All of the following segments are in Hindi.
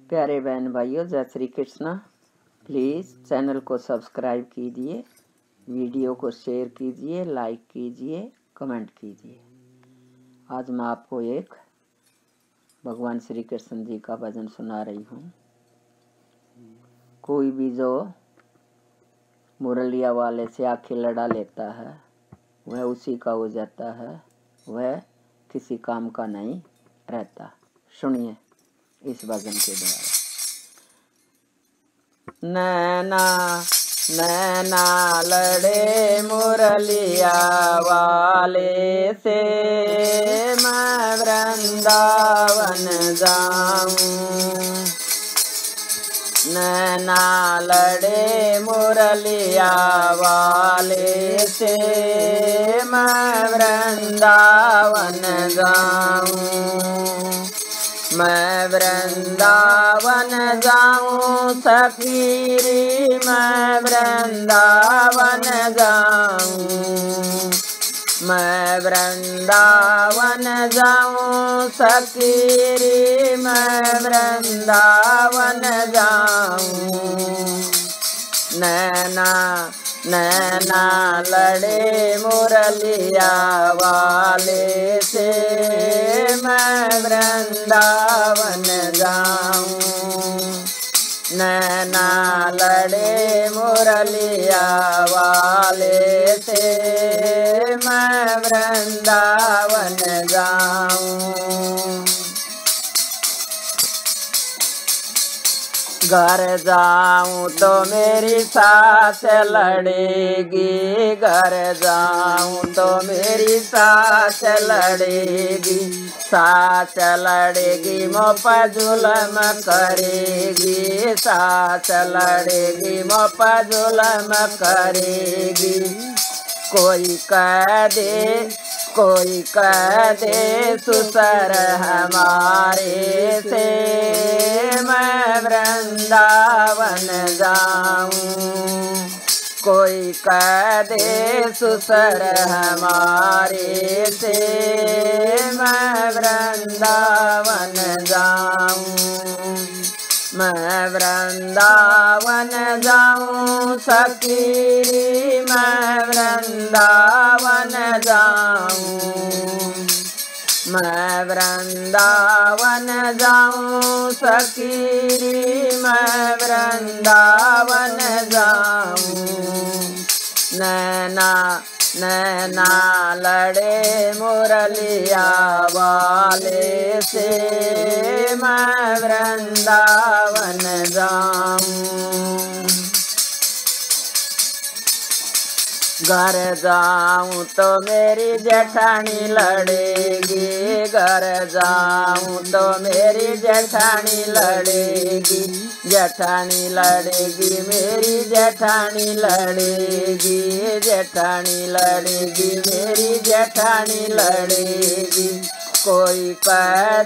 प्यारे बहन भाइयों, जय श्री कृष्णा। प्लीज़ चैनल को सब्सक्राइब कीजिए, वीडियो को शेयर कीजिए, लाइक कीजिए, कमेंट कीजिए। आज मैं आपको एक भगवान श्री कृष्ण जी का भजन सुना रही हूँ। कोई भी जो मुरलिया वाले से आंखें लड़ा लेता है वह उसी का हो जाता है, वह किसी काम का नहीं रहता। सुनिए इस भजन के द्वारा। नैना नैना लड़े मुरलिया वाले से, मैं वृंदावन जाऊं। नैना लड़े मुरलिया वाले से, मैं वृंदावन जाऊं। मैं वृंदावन जाऊं सखीरी, मैं वृंदावन जाऊं। मैं वृंदावन जाऊं सखीरी, मैं वृंदावन जाऊं। नैना नैना लड़े मुरलिया वाले से, मैं वृंदावन जाऊं। नैना लड़े मुरलिया वाले से, मैं वृंदावन जाऊं। घर जाऊं तो मेरी सास लड़ेगी, घर जाऊं तो मेरी सास लड़ेगी। सास लड़ेगी मुँह पर जुल्म करेगी, सास लड़ेगी मुँह पर जुल्म करेगी। कोई कह दे सुसर हमारे से, मैं वृंदावन जाऊं। कोई कह दे सुसर हमारे से, मैं वृंदावन जाऊं। मैं वृंदावन जाऊं सखीरी, मैं वृंदावन जाऊं। मैं वृंदावन जाऊं सखीरी, मैं वृंदावन जाऊं। नैना नैना लड़े मुरलिया वाले से, मैं वृंदावन जाऊं। घर जाऊं तो मेरी जेठानी लड़ेगी, घर जाऊं तो मेरी जेठानी लड़ेगी। जेठानी लड़ेगी मेरी जेठानी लड़ेगी, जेठानी लड़ेगी मेरी जेठानी लड़ेगी। कोई कह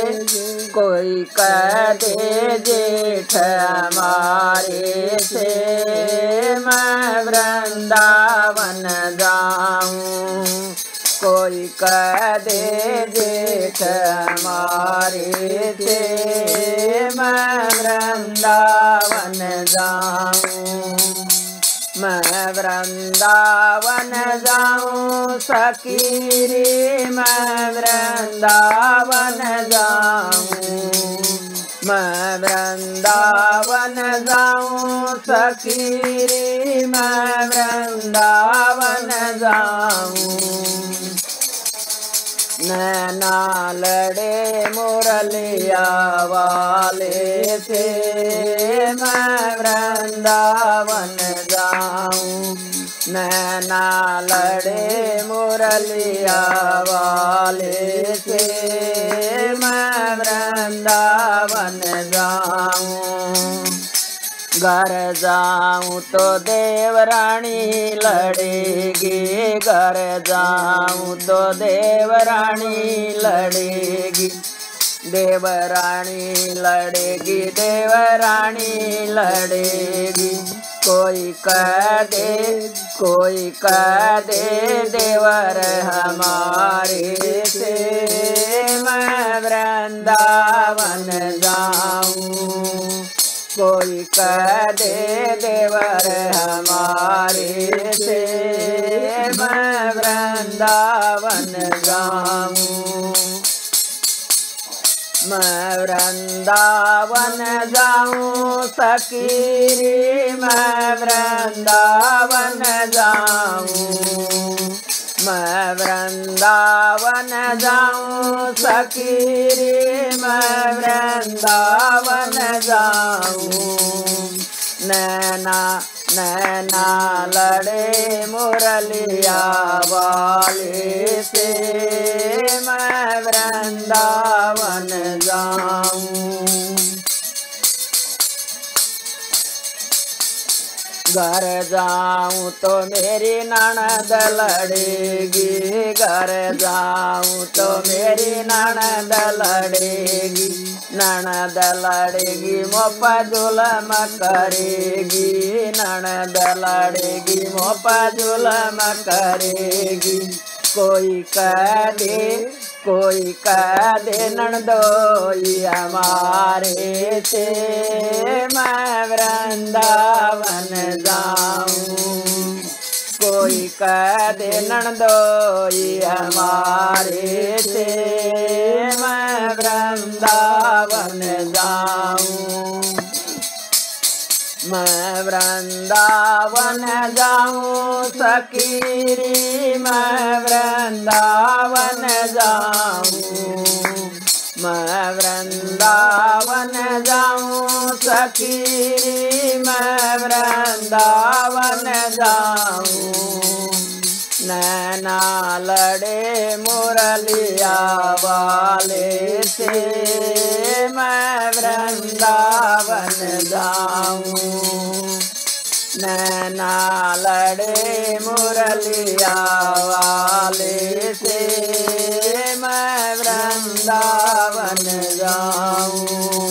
दे जेठ हमारे से, मैं वृंदावन जाऊं। कोई कह दे जेठ हमारे से, मैं वृंदावन जाऊं। मैं वृंदावन जाऊं सखीरी, मैं वृंदावन जाऊं। मैं वृंदावन जाऊं सखीरी, मैं वृंदावन जाऊं। नैना लड़े मुरलिया वाले से, मैं वृंदावन जाऊं। नैना लड़े मुरलिया वाले से, मैं वृंदावन जाऊं। घर जाऊं तो देवरानी लड़ेगी, घर जाऊं तो देवरानी लड़ेगी। देवरानी लड़ेगी, देवरानी लड़ेगी। कोई कह दे देवर हमारे से, मैं वृंदावन जाऊं। कोई कह दे देवर हमारे से मैं वृंदावन जाऊं। मैं वृंदावन जाऊं सखी मैं वृंदावन जाऊं। मैं वृंदावन जाऊं सखी मैं वृंदावन जाऊं। नैना नैना लड़े मुरलिया वाले से मैं वृंदावन जाऊं। घर जाऊं तो मेरी ननद लड़ेगी। घर जाऊं तो मेरी ननद लड़ेगी। ननद लड़ेगी मोपा जुलम करेगी। ननद लड़ेगी मोपा जुलम करेगी। कोई कह दे ननदोई हमारे से मैं वृंदावन जाऊं। कोई कह दे ननदोई हमारे से मैं वृंदावन जाऊं। मैं वृंदावन जाऊं सखी मैं वृंदावन जाऊं। मैं वृंदावन जाऊं सखी मैं वृंदावन जाऊं। नैना लड़े मुरलिया वाले से मैं वृंदावन जाऊं। नैना लड़े मुरलिया वाले से मैं वृंदावन जाऊं।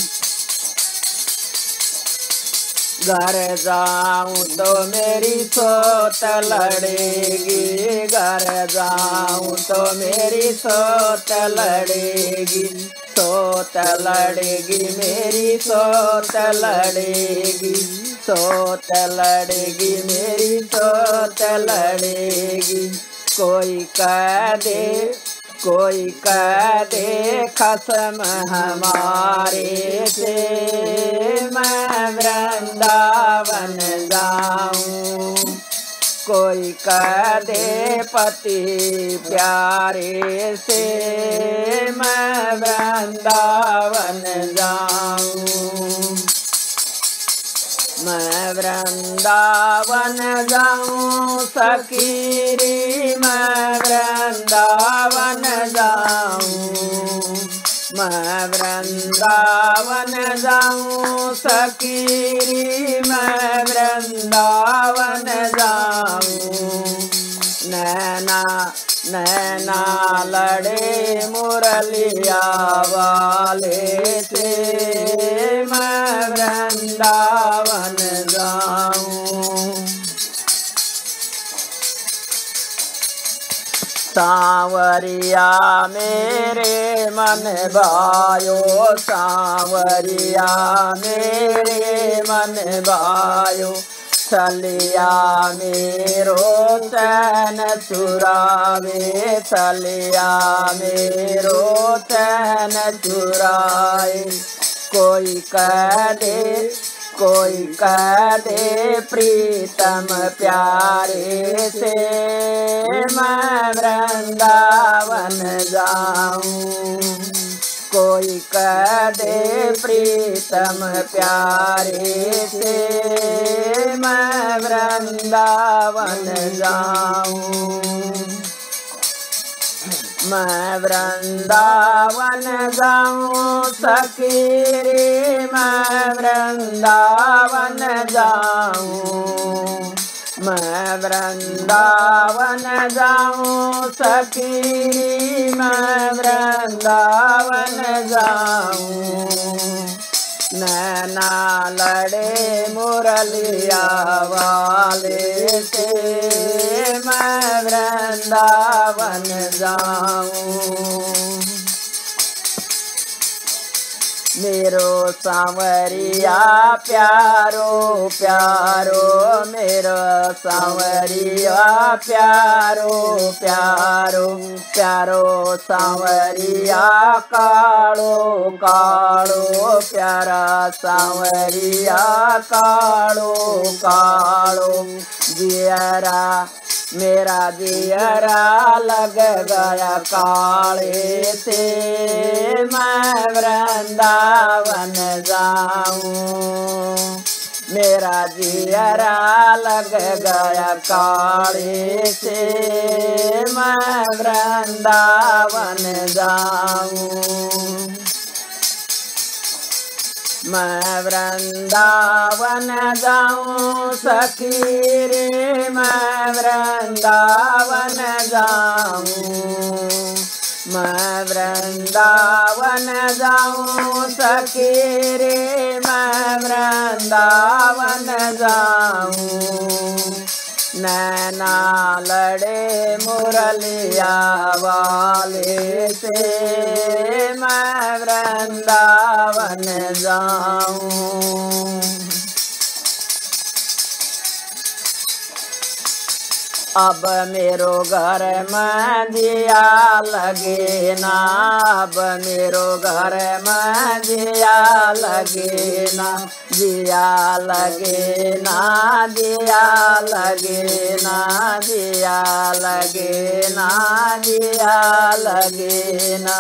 घर जाऊं तो मेरी सोत लड़ेगी। घर जाऊं तो मेरी सोत लड़ेगी। सोत लड़ेगी मेरी सोत लड़ेगी। सोत लड़ेगी मेरी सोत लड़ेगी। कोई कह दे खसम हमारे से मैं वृंदावन जाऊं। कोई कह दे पति प्यारे से मैं वृंदावन जाऊं। मैं वृंदावन जाऊं सखी मैं वृंदावन जाऊं। मैं वृंदावन जाऊं सखी मैं वृंदावन जाऊं। नैना लड़े मुरलिया वाले से मैं वृंदावन जाऊं। सांवरिया मेरे मन भायो। सांवरिया मेरे मन भायो। सलिया मेरो चैन चुरावे। सलिया मेरो चैन चुराए। कोई कह दे प्रीतम प्यारे से मैं वृंदावन जाऊं। कोई कह दे प्रीतम प्यारे से मैं वृंदावन जाऊं। मैं वृंदावन जाऊं सखी मैं वृंदावन जाऊं। मैं वृंदावन जाऊं सखी मैं वृंदावन जाऊं। नैना लड़े मुरलिया वाले से मैं वृंदावन जाऊं। मेरो सांवरिया प्यारो प्यारो, मेरो सांवरिया प्यारो प्यारो, प्यारो सांवरिया कालो कालो, प्यारा सांवरिया कालो कालो। जियरा मेरा जियरा लग गया काले से, मैं वृंदावन जाऊं। मेरा जियरा लग गया काले से, मैं वृंदावन जाऊं। मैं वृंदावन जाऊं सखी रे, मैं वृंदावन जाऊं। मैं वृंदावन जाऊं सखी रे, मैं वृंदावन जाऊं। नैना लड़े मुरलिया वाले से, मैं वृंदावन जाऊं। अब मेरो घर में दिया लगे ना, अब मेरो घर में दिया लगे ना, दिया लगे ना, दिया लगे ना, दिया लगे ना, दिया लगे ना।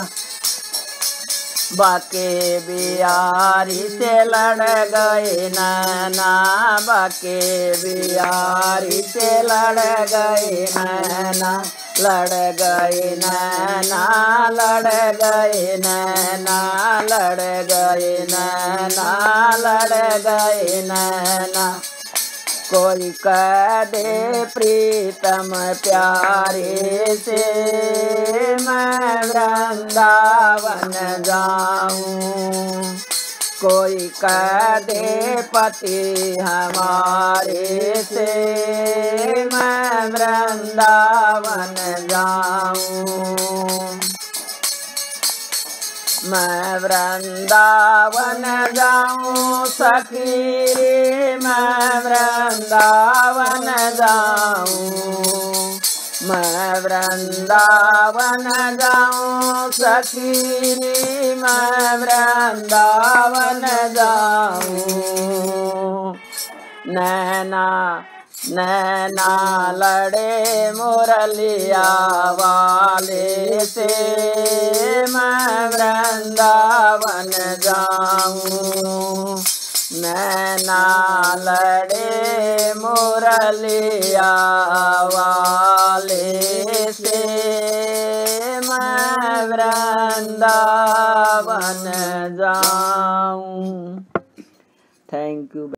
बाके बिहारी से लड़ गए नैना, बाके बिहारी से लड़ गए नैना, लड़ गए नैना, लड़ गए नैना, लड़ गए नैना, लड़ गए नैना। कोई कह दे प्रीतम प्यारे से, मैं वृंदावन जाऊं। कोई कह दे पति हमारे से, मैं वृंदावन जाऊं। मैं वृंदावन जाऊं सखी रे, मैं वृंदावन जाऊं। मैं वृंदावन जाऊं सखी रे, मैं वृंदावन जाऊं। नैना नैना लड़े मुरलिया वाले से, मैं वृंदावन जाऊं। नैना लड़े मुरलिया वाले से, मैं वृंदावन जाऊं। Thank you.